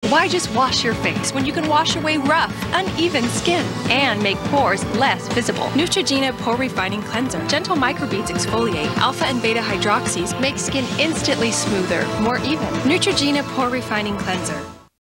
Why just wash your face when you can wash away rough, uneven skin and make pores less visible? Neutrogena Pore Refining Cleanser. Gentle microbeads exfoliate. Alpha and beta hydroxys make skin instantly smoother, more even. Neutrogena Pore Refining Cleanser.